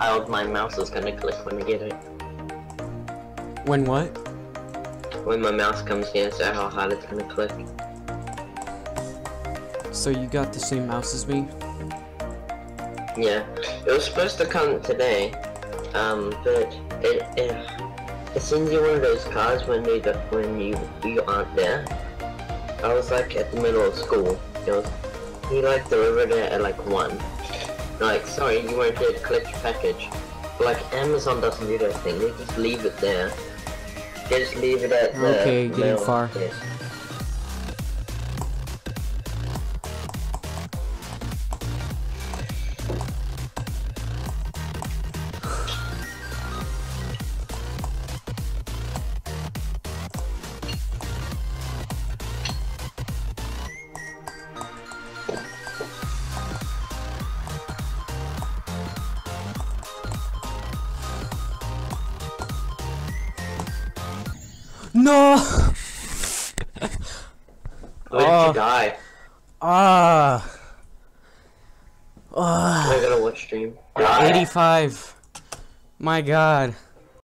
hard my mouse is gonna click when I get it. When what? When my mouse comes here, so how hard it's gonna click. So you got the same mouse as me? Yeah, it was supposed to come today, but it sends you one of those cards when you aren't there. I was like at the middle of school. He like delivered it at like 1. Like, sorry, you weren't here to collect your package. But like Amazon doesn't do that thing. They just leave it there. They just leave it at the Okay, getting mail. far. Yeah. No! Where did you die? I I gotta watch stream. 85. My god.